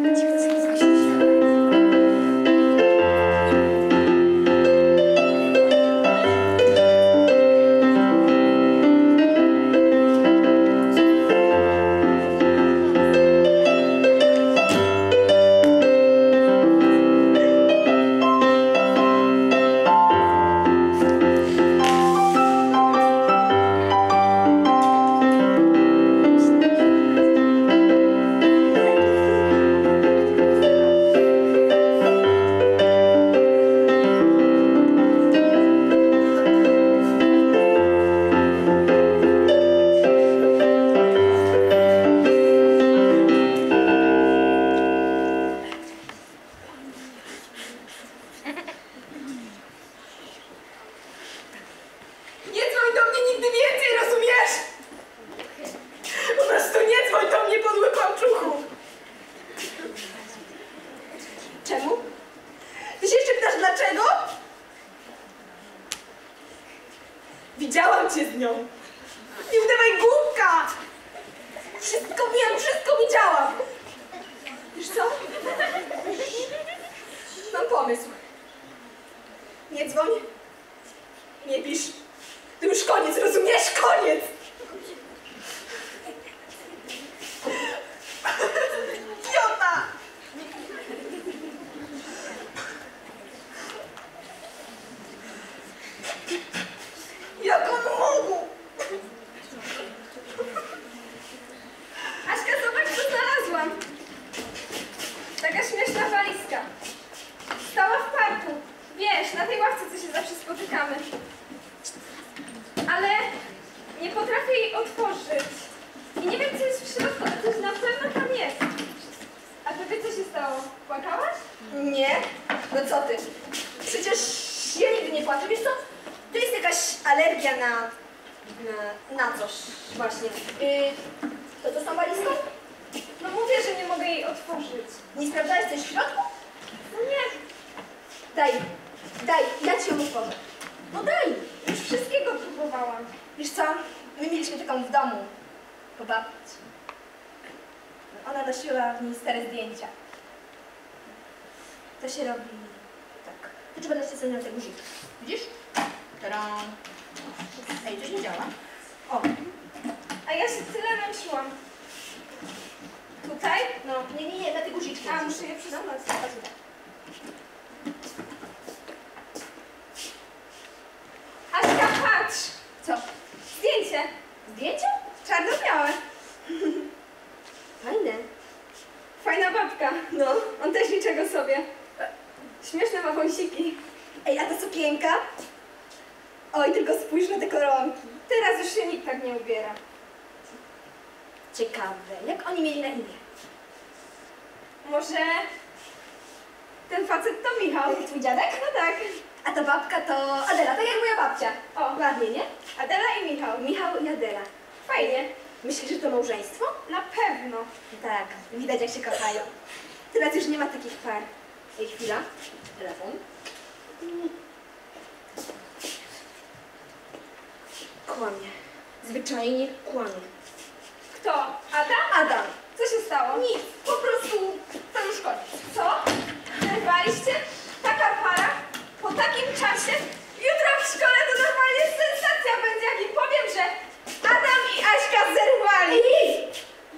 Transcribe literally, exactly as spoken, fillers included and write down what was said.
Widziałam cię z nią. Nie udawaj głupka! Wszystko wiem, wszystko widziałam. Wiesz co? Mam pomysł. Nie dzwoń. Nie pisz. To już koniec, rozumiesz? Koniec! Idiota! Jak on mógł? Aśka, zobacz, co znalazłam. Taka śmieszna walizka. Stała w parku. Wiesz, na tej ławce, co się zawsze spotykamy. Ale nie potrafię jej otworzyć. I nie wiem, co jest w środku, a coś na pewno tam jest. A tobie co się stało? Płakałaś? Nie? No co ty? Przecież ja nigdy nie płaczę. Wiesz co? To jest jakaś alergia na... na, na coś właśnie. Yy, to to z tą walizką? No mówię, że nie mogę jej otworzyć. Nie sprawdzałeś coś w środku? No nie. Daj, daj, ja ci ją otworzę. No daj. Już wszystkiego próbowałam. Wiesz co? My mieliśmy taką w domu. Po babci. Ona nosiła w niej stare zdjęcia. To się robi tak. Tu trzeba dać sobie na te guziki. Widzisz? Tadam. Ej, coś nie działa. O. A ja się tyle męczyłam. Tutaj? No, nie, nie, nie, na te guziczki. A, muszę je przesunąć. No, patrz tutaj. Aśka, patrz! Co? Zdjęcie. Zdjęcie? Czarno-białe. Fajne. Fajna babka. No, on też niczego sobie. Śmieszne ma wąsiki. Ej, a ta sukienka? Oj, tylko spójrz na te koronki. Teraz już się nikt tak nie ubiera. Ciekawe, jak oni mieli na imię? Może ten facet to Michał? Twój dziadek? No tak. A ta babka to Adela, tak jak moja babcia. O, Ładnie, nie? Adela i Michał. Michał i Adela. Fajnie. Myślisz, że to małżeństwo? Na pewno. Tak, widać jak się kochają. Teraz już nie ma takich par. Ej, chwila. Telefon. Kłamie. Zwyczajnie kłamie. Kto? Ada? Ada.